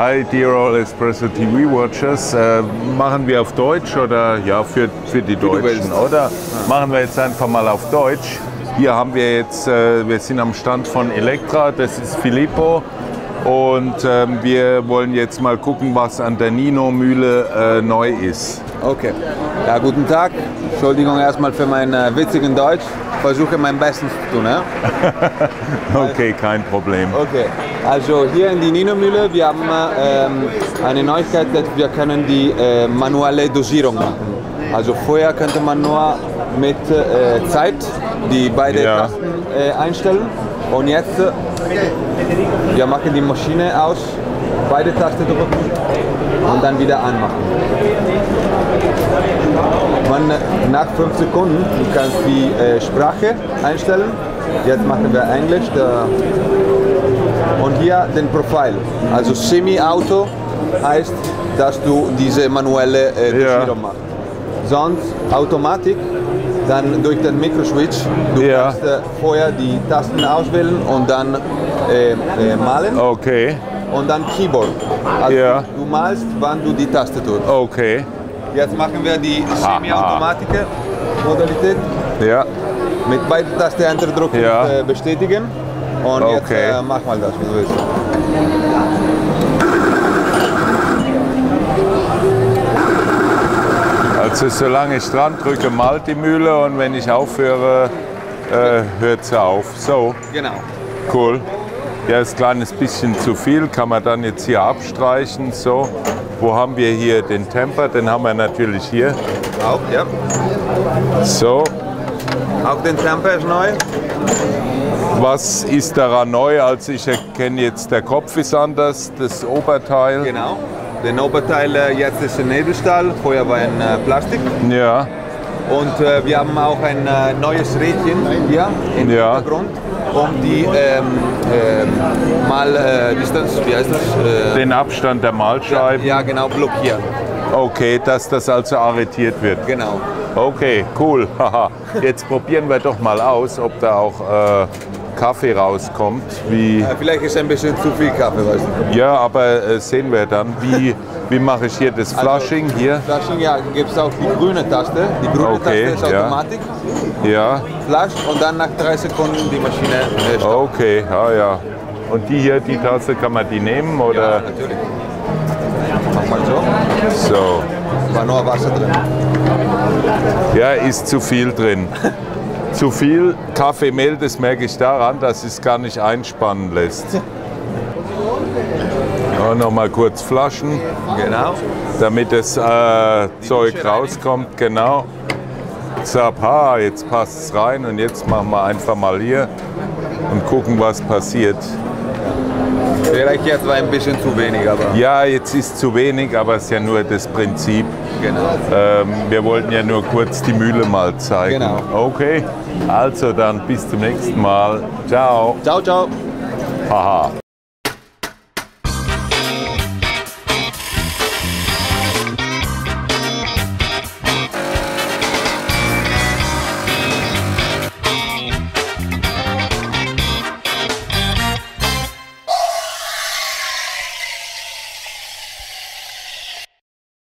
Hi, dear all Espresso TV Watchers. Machen wir auf Deutsch oder ja, für die Deutschen, oder? Machen wir jetzt einfach mal auf Deutsch. Hier haben wir jetzt, wir sind am Stand von Electra, das ist Filippo. Und wir wollen jetzt mal gucken, was an der Nino-Mühle neu ist. Okay. Ja, guten Tag. Entschuldigung erstmal für mein witzigen Deutsch. Versuche mein Bestes zu tun. Ja? Okay, kein Problem. Okay. Also hier in die Nino-Mühle, wir haben eine Neuigkeit, dass wir können die manuelle Dosierung machen. Also vorher könnte man nur mit Zeit die beiden Tasten einstellen. Und jetzt wir machen die Maschine aus, beide Tasten drücken und dann wieder anmachen. Nach 5 Sekunden du kannst die Sprache einstellen. Jetzt machen wir Englisch. Und hier den Profil. Also Semi-Auto heißt, dass du diese manuelle Dosierung machst. Sonst Automatik, dann durch den Mikroswitch. Du kannst vorher die Tasten auswählen und dann malen. Okay. Und dann Keyboard. Also du malst, wann du die Taste tust. Okay. Jetzt machen wir die Semi-automatische Modalität. Ja. Mit beiden Tasten Enterdrücken bestätigen. Und jetzt mach mal das, wie du willst. Also solange ich dran drücke, malt die Mühle und wenn ich aufhöre, hört sie auf. So. Genau. Cool. Ja, ist ein kleines bisschen zu viel, kann man dann jetzt hier abstreichen. So. Wo haben wir hier den Temper? Den haben wir natürlich hier. Auch, ja. So. Auch den Temper ist neu. Was ist daran neu? Also ich erkenne jetzt, der Kopf ist anders, das Oberteil. Genau. Den Oberteil jetzt ist ein Edelstahl, vorher war ein Plastik. Ja. Und wir haben auch ein neues Rädchen hier im Hintergrund, um die Maldistanz, wie heißt das? Den Abstand der Malscheiben. Ja, genau, blockieren. Okay, dass das also arretiert wird. Genau. Okay, cool. Jetzt probieren wir doch mal aus, ob da auch Kaffee rauskommt. Vielleicht ist ein bisschen zu viel Kaffee, weißt du? Ja, aber sehen wir dann. Wie mache ich hier das Flushing? Hier? Flushing, ja, gibt es auch die grüne Taste. Die grüne Taste ist Automatik. Ja. Flush und dann nach 3 Sekunden die Maschine stoppt. Okay, ja. Und die hier, die Taste, kann man die nehmen? Oder? Ja, natürlich. Mach mal so. So. War nur Wasser drin. Ja, ist zu viel drin. Zu viel Kaffeemehl, das merke ich daran, dass es gar nicht einspannen lässt. Und noch mal kurz flaschen, damit das Zeug rauskommt. Genau. Zap, jetzt passt es rein und jetzt machen wir einfach mal hier und gucken, was passiert. Vielleicht jetzt war ein bisschen zu wenig, aber... Ja, jetzt ist zu wenig, aber es ist ja nur das Prinzip. Genau. Wir wollten ja nur kurz die Mühle mal zeigen. Genau. Okay, also dann bis zum nächsten Mal. Ciao. Ciao, ciao. Haha.